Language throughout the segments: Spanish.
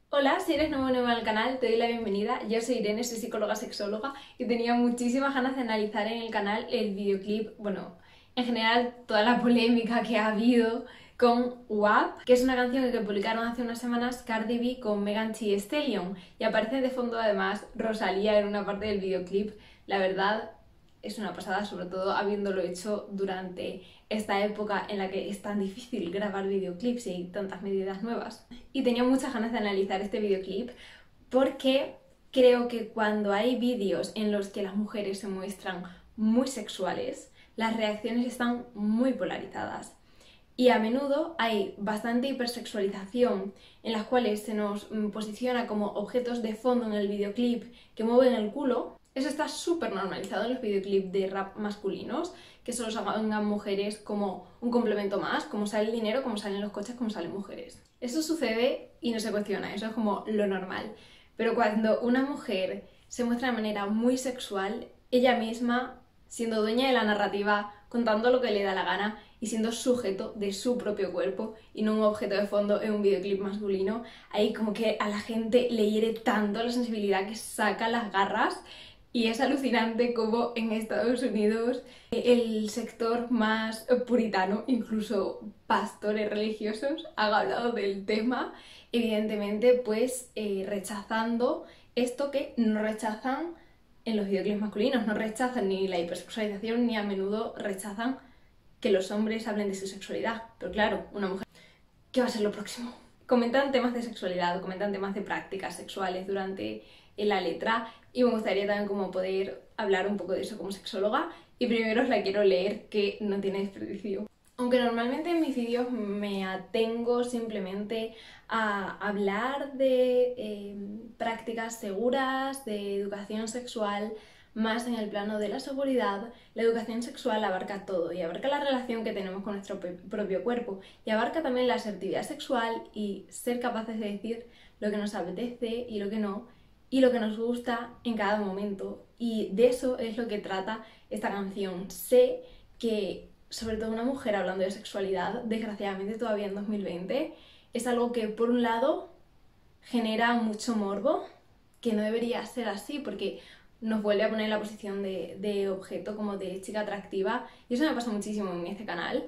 Hola, si eres nuevo al canal, te doy la bienvenida. Yo soy Irene, soy psicóloga sexóloga y tenía muchísimas ganas de analizar en el canal el videoclip, bueno, en general toda la polémica que ha habido con WAP, que es una canción que publicaron hace unas semanas Cardi B con Megan Thee Stallion y aparece de fondo además Rosalía en una parte del videoclip. La verdad es una pasada, sobre todo habiéndolo hecho durante esta época en la que es tan difícil grabar videoclips y hay tantas medidas nuevas. Y tenía muchas ganas de analizar este videoclip porque creo que cuando hay vídeos en los que las mujeres se muestran muy sexuales, las reacciones están muy polarizadas. Y a menudo hay bastante hipersexualización en las cuales se nos posiciona como objetos de fondo en el videoclip que mueven el culo. Eso está súper normalizado en los videoclips de rap masculinos, que solo se hagan mujeres como un complemento más, como sale el dinero, como salen los coches, como salen mujeres. Eso sucede y no se cuestiona, eso es como lo normal. Pero cuando una mujer se muestra de manera muy sexual, ella misma, siendo dueña de la narrativa, contando lo que le da la gana y siendo sujeto de su propio cuerpo y no un objeto de fondo en un videoclip masculino, ahí como que a la gente le hiere tanto la sensibilidad que saca las garras. Y es alucinante cómo en Estados Unidos el sector más puritano, incluso pastores religiosos, han hablado del tema, evidentemente pues rechazando esto que no rechazan en los videoclips masculinos, no rechazan ni la hipersexualización ni a menudo rechazan que los hombres hablen de su sexualidad. Pero claro, una mujer, ¿qué va a ser lo próximo? Comentan temas de sexualidad, comentan temas de prácticas sexuales durante la letra y me gustaría también como poder hablar un poco de eso como sexóloga y primero os la quiero leer que no tiene desperdicio. Aunque normalmente en mis vídeos me atengo simplemente a hablar de prácticas seguras, de educación sexual, más en el plano de la seguridad, la educación sexual abarca todo y abarca la relación que tenemos con nuestro propio cuerpo y abarca también la asertividad sexual y ser capaces de decir lo que nos apetece y lo que no y lo que nos gusta en cada momento. Y de eso es lo que trata esta canción. Sé que, sobre todo una mujer hablando de sexualidad, desgraciadamente todavía en 2020, es algo que por un lado genera mucho morbo, que no debería ser así porque nos vuelve a poner en la posición de objeto, como de chica atractiva. Y eso me pasa muchísimo en este canal,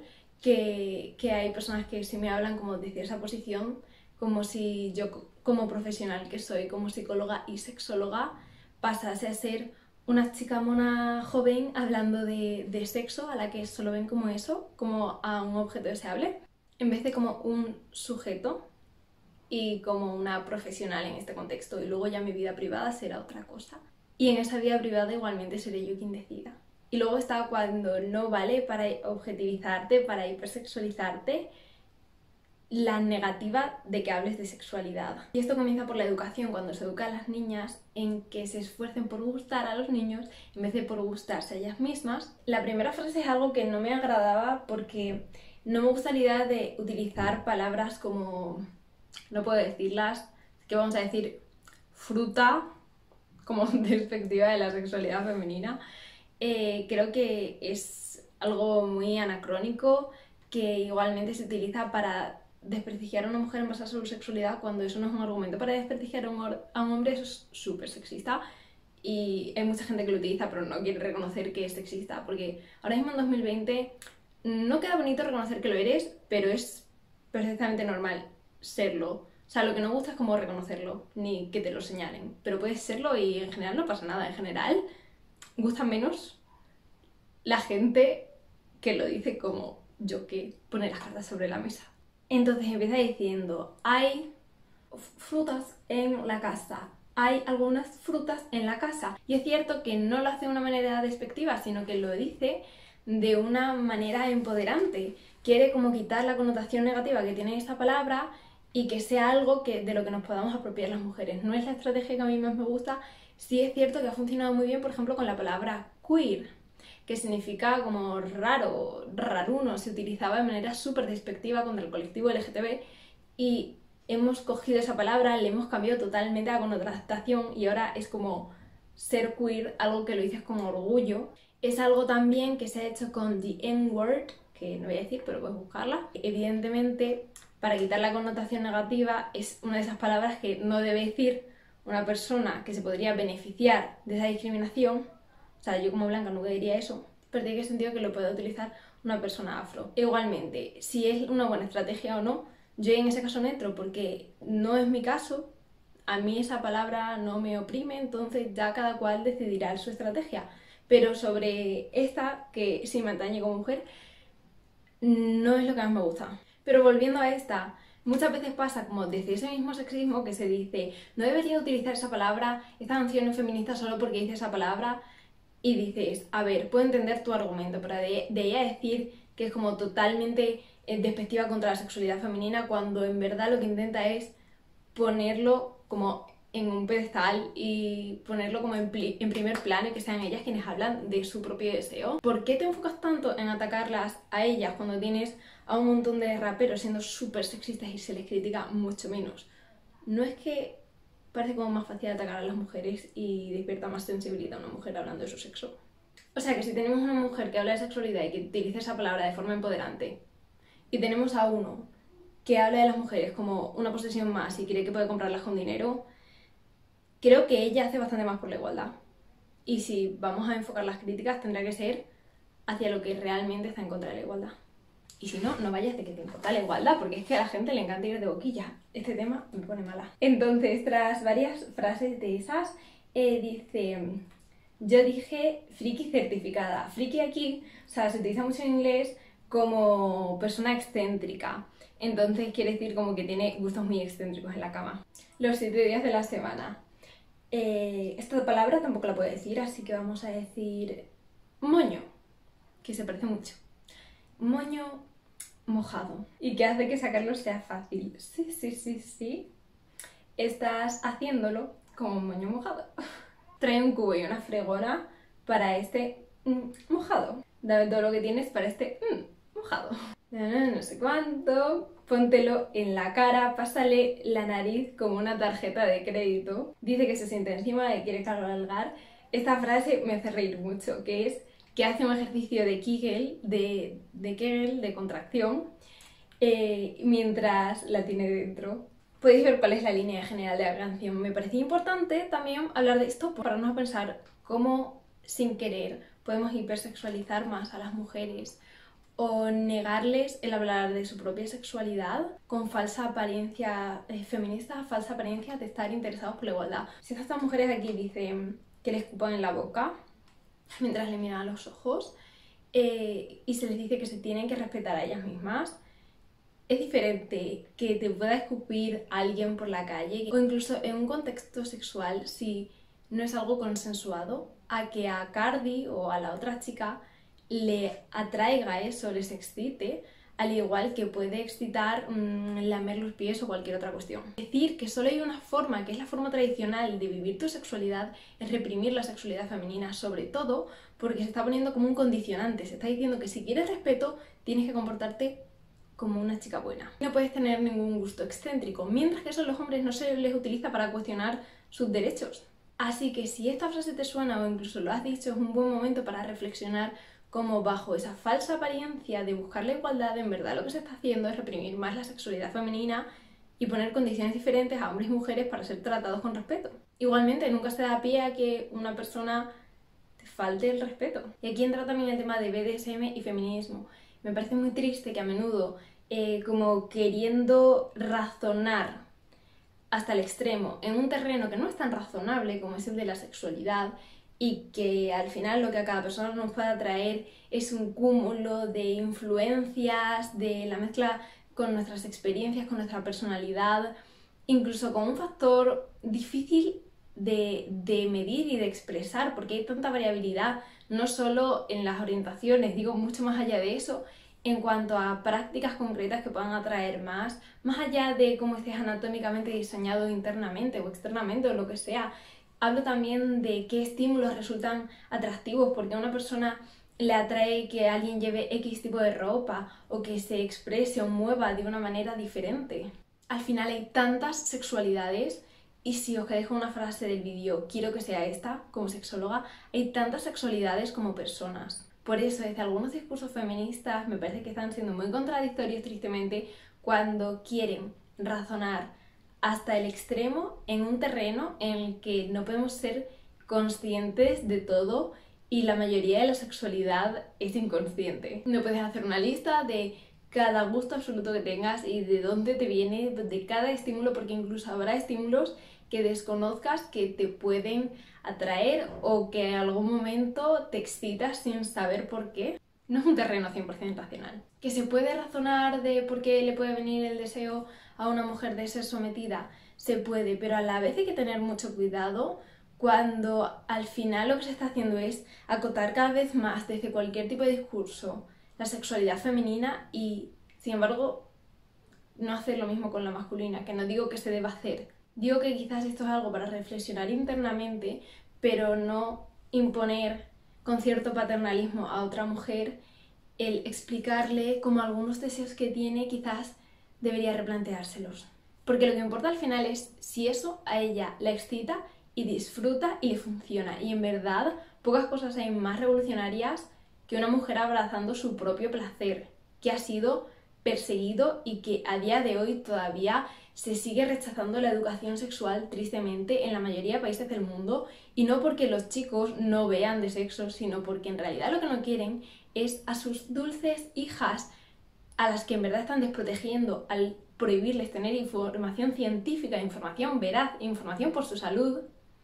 que hay personas que sí me hablan como desde esa posición, como si yo como profesional que soy, como psicóloga y sexóloga, pasase a ser una chica mona joven hablando de sexo a la que solo ven como eso, como a un objeto deseable, en vez de como un sujeto y como una profesional en este contexto. Y luego ya mi vida privada será otra cosa. Y en esa vida privada igualmente seré yo quien decida. Y luego está cuando no vale para objetivizarte, para hipersexualizarte, la negativa de que hables de sexualidad. Y esto comienza por la educación, cuando se educa a las niñas en que se esfuercen por gustar a los niños en vez de por gustarse a ellas mismas. La primera frase es algo que no me agradaba porque no me gusta la idea de utilizar palabras como, no puedo decirlas, que vamos a decir fruta como despectiva de la sexualidad femenina. Creo que es algo muy anacrónico que igualmente se utiliza para desprestigiar a una mujer en base a su sexualidad cuando eso no es un argumento para desprestigiar a un hombre. Eso es súper sexista y hay mucha gente que lo utiliza pero no quiere reconocer que es sexista porque ahora mismo en 2020 no queda bonito reconocer que lo eres, pero es perfectamente normal serlo. O sea, lo que no gusta es como reconocerlo, ni que te lo señalen, pero puedes serlo y en general no pasa nada. En general gusta menos la gente que lo dice como yo, que pone las cartas sobre la mesa. Entonces empieza diciendo, hay frutas en la casa, hay algunas frutas en la casa. Y es cierto que no lo hace de una manera despectiva, sino que lo dice de una manera empoderante. Quiere como quitar la connotación negativa que tiene esta palabra y que sea algo que, de lo que nos podamos apropiar las mujeres. No es la estrategia que a mí más me gusta. Sí es cierto que ha funcionado muy bien, por ejemplo, con la palabra queer, que significa como raro, raruno, se utilizaba de manera súper despectiva contra el colectivo LGTB y hemos cogido esa palabra, le hemos cambiado totalmente la connotación y ahora es como ser queer, algo que lo dices con orgullo. Es algo también que se ha hecho con the N-word, que no voy a decir, pero puedes buscarla. Evidentemente para quitar la connotación negativa, es una de esas palabras que no debe decir una persona que se podría beneficiar de esa discriminación. O sea, yo como blanca nunca diría eso, pero tiene sentido que lo pueda utilizar una persona afro. Igualmente, si es una buena estrategia o no, yo en ese caso no entro porque no es mi caso, a mí esa palabra no me oprime, entonces ya cada cual decidirá su estrategia. Pero sobre esta, que sí me atañe como mujer, no es lo que más me gusta. Pero volviendo a esta, muchas veces pasa como desde ese mismo sexismo que se dice no debería utilizar esa palabra, esta canción es feminista solo porque dice esa palabra, y dices, a ver, puedo entender tu argumento, pero de ella decir que es como totalmente despectiva contra la sexualidad femenina cuando en verdad lo que intenta es ponerlo como en un pedestal y ponerlo como en primer plano y que sean ellas quienes hablan de su propio deseo. ¿Por qué te enfocas tanto en atacarlas a ellas cuando tienes a un montón de raperos siendo súper sexistas y se les critica mucho menos? No es que parece como más fácil atacar a las mujeres y despierta más sensibilidad a una mujer hablando de su sexo. O sea que si tenemos una mujer que habla de sexualidad y que utiliza esa palabra de forma empoderante, y tenemos a uno que habla de las mujeres como una posesión más y cree que puede comprarlas con dinero, creo que ella hace bastante más por la igualdad. Y si vamos a enfocar las críticas, tendrá que ser hacia lo que realmente está en contra de la igualdad. Y si no, no vayas de que te importa la igualdad, porque es que a la gente le encanta ir de boquilla. Este tema me pone mala. Entonces, tras varias frases de esas, dice... Yo dije friki certificada. Friki aquí, o sea, se utiliza mucho en inglés como persona excéntrica. Entonces quiere decir como que tiene gustos muy excéntricos en la cama. Los 7 días de la semana. Esta palabra tampoco la puedo decir, así que vamos a decir moño, que se parece mucho. Moño mojado. Y que hace que sacarlo sea fácil. Sí. Estás haciéndolo como un moño mojado. Trae un cubo y una fregona para este mojado. Dame todo lo que tienes para este mojado. No sé cuánto. Póntelo en la cara, pásale la nariz como una tarjeta de crédito. Dice que se siente encima y quiere cabalgar. Esta frase me hace reír mucho, que es que hace un ejercicio de Kegel, de contracción, mientras la tiene dentro. Podéis ver cuál es la línea general de la canción. Me parecía importante también hablar de esto para no pensar cómo sin querer podemos hipersexualizar más a las mujeres o negarles el hablar de su propia sexualidad con falsa apariencia feminista, falsa apariencia de estar interesados por la igualdad. Si estas mujeres aquí dicen que les escupan en la boca mientras le miran a los ojos y se les dice que se tienen que respetar a ellas mismas, es diferente que te pueda escupir a alguien por la calle o incluso en un contexto sexual si no es algo consensuado, a que a Cardi o a la otra chica le atraiga eso, les excite, al igual que puede excitar lamer los pies o cualquier otra cuestión. Decir que solo hay una forma, que es la forma tradicional de vivir tu sexualidad, es reprimir la sexualidad femenina, sobre todo porque se está poniendo como un condicionante, se está diciendo que si quieres respeto tienes que comportarte como una chica buena. No puedes tener ningún gusto excéntrico, mientras que eso a los hombres no se les utiliza para cuestionar sus derechos. Así que si esta frase te suena o incluso lo has dicho, es un buen momento para reflexionar cómo bajo esa falsa apariencia de buscar la igualdad, en verdad lo que se está haciendo es reprimir más la sexualidad femenina y poner condiciones diferentes a hombres y mujeres para ser tratados con respeto. Igualmente, nunca se da pie a que una persona te falte el respeto. Y aquí entra también el tema de BDSM y feminismo. Me parece muy triste que a menudo, como queriendo razonar hasta el extremo en un terreno que no es tan razonable como es el de la sexualidad y que al final lo que a cada persona nos pueda traer es un cúmulo de influencias, de la mezcla con nuestras experiencias, con nuestra personalidad, incluso con un factor difícil de medir y de expresar, porque hay tanta variabilidad, no solo en las orientaciones, digo mucho más allá de eso, en cuanto a prácticas concretas que puedan atraer más allá de cómo estés anatómicamente diseñado internamente o externamente o lo que sea. Hablo también de qué estímulos resultan atractivos, porque a una persona le atrae que alguien lleve X tipo de ropa o que se exprese o mueva de una manera diferente. Al final hay tantas sexualidades y si os dejo una frase del vídeo, quiero que sea esta, como sexóloga, hay tantas sexualidades como personas. Por eso, desde algunos discursos feministas me parece que están siendo muy contradictorios, tristemente, cuando quieren razonar hasta el extremo en un terreno en el que no podemos ser conscientes de todo y la mayoría de la sexualidad es inconsciente. No puedes hacer una lista de cada gusto absoluto que tengas y de dónde te viene, de cada estímulo, porque incluso habrá estímulos que desconozcas que te pueden atraer o que en algún momento te excitas sin saber por qué. No es un terreno 100% racional. ¿Que se puede razonar de por qué le puede venir el deseo a una mujer de ser sometida? Se puede, pero a la vez hay que tener mucho cuidado cuando al final lo que se está haciendo es acotar cada vez más desde cualquier tipo de discurso la sexualidad femenina y, sin embargo, no hacer lo mismo con la masculina, que no digo que se deba hacer. Digo que quizás esto es algo para reflexionar internamente, pero no imponer con cierto paternalismo a otra mujer el explicarle como algunos deseos que tiene quizás debería replanteárselos. Porque lo que importa al final es si eso a ella la excita y disfruta y le funciona. Y en verdad, pocas cosas hay más revolucionarias que una mujer abrazando su propio placer, que ha sido perseguido y que a día de hoy todavía se sigue rechazando la educación sexual tristemente en la mayoría de países del mundo, y no porque los chicos no vean de sexo, sino porque en realidad lo que no quieren es a sus dulces hijas, a las que en verdad están desprotegiendo al prohibirles tener información científica, información veraz, información por su salud,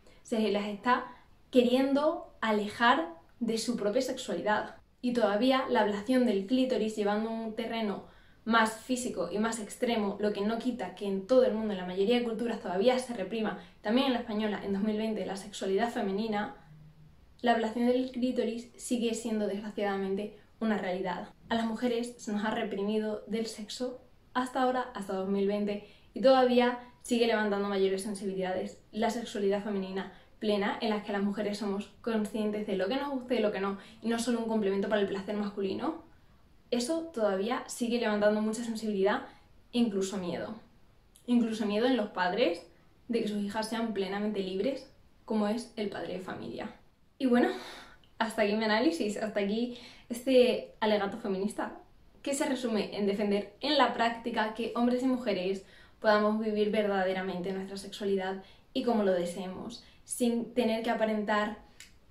se las está queriendo alejar de su propia sexualidad. Y todavía la ablación del clítoris llevando un terreno más físico y más extremo, lo que no quita que en todo el mundo, en la mayoría de culturas, todavía se reprima, también en la española, en 2020, la sexualidad femenina. La ablación del clítoris sigue siendo, desgraciadamente, una realidad. A las mujeres se nos ha reprimido del sexo hasta ahora, hasta 2020, y todavía sigue levantando mayores sensibilidades la sexualidad femenina plena, en la que las mujeres somos conscientes de lo que nos gusta y lo que no, y no solo un complemento para el placer masculino. Eso todavía sigue levantando mucha sensibilidad e incluso miedo. Incluso miedo en los padres de que sus hijas sean plenamente libres, como es el padre de familia. Y bueno, hasta aquí mi análisis, hasta aquí este alegato feminista, que se resume en defender en la práctica que hombres y mujeres podamos vivir verdaderamente nuestra sexualidad y como lo deseemos, sin tener que aparentar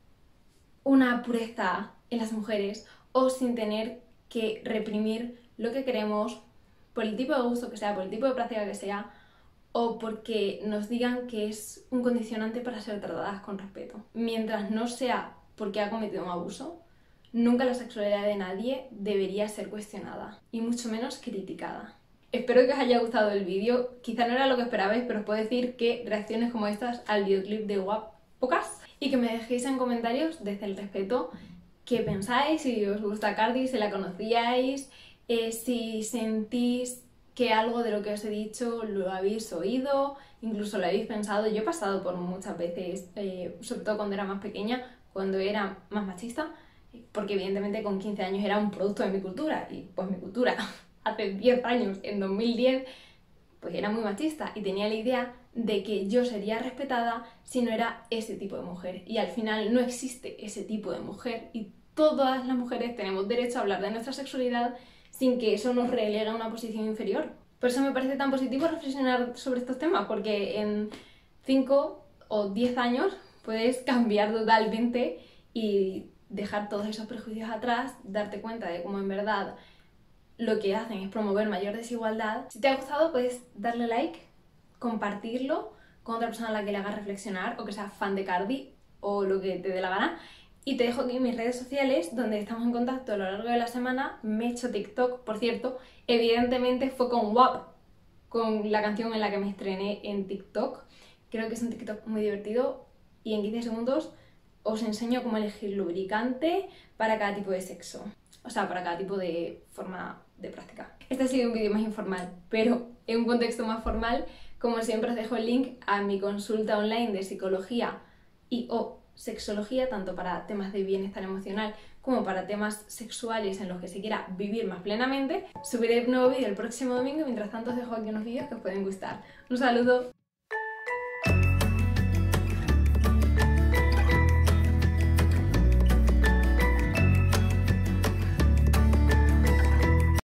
una pureza en las mujeres o sin tener que reprimir lo que queremos por el tipo de gusto que sea, por el tipo de práctica que sea, o porque nos digan que es un condicionante para ser tratadas con respeto. Mientras no sea porque ha cometido un abuso, nunca la sexualidad de nadie debería ser cuestionada, y mucho menos criticada. Espero que os haya gustado el vídeo, quizá no era lo que esperabais, pero os puedo decir que reacciones como estas al videoclip de WAP pocas, y que me dejéis en comentarios desde el respeto qué pensáis, si os gusta Cardi, si la conocíais, si sentís que algo de lo que os he dicho lo habéis oído, incluso lo habéis pensado. Yo he pasado por muchas veces, sobre todo cuando era más pequeña, cuando era más machista, porque evidentemente con 15 años era un producto de mi cultura, y pues mi cultura hace 10 años, en 2010, pues era muy machista y tenía la idea de que yo sería respetada si no era ese tipo de mujer, y al final no existe ese tipo de mujer y todas las mujeres tenemos derecho a hablar de nuestra sexualidad sin que eso nos relegue a una posición inferior. Por eso me parece tan positivo reflexionar sobre estos temas, porque en 5 o 10 años puedes cambiar totalmente y dejar todos esos prejuicios atrás, darte cuenta de cómo en verdad lo que hacen es promover mayor desigualdad. Si te ha gustado, puedes darle like, compartirlo con otra persona a la que le hagas reflexionar o que sea fan de Cardi o lo que te dé la gana. Y te dejo aquí mis redes sociales donde estamos en contacto a lo largo de la semana. Me he hecho TikTok, por cierto, evidentemente fue con WAP, con la canción en la que me estrené en TikTok. Creo que es un TikTok muy divertido y en 15 segundos os enseño cómo elegir lubricante para cada tipo de sexo. O sea, para cada tipo de forma de práctica. Este ha sido un vídeo más informal, pero en un contexto más formal, como siempre os dejo el link a mi consulta online de psicología y o sexología, tanto para temas de bienestar emocional como para temas sexuales en los que se quiera vivir más plenamente. Subiré un nuevo vídeo el próximo domingo, mientras tanto os dejo aquí unos vídeos que os pueden gustar. Un saludo.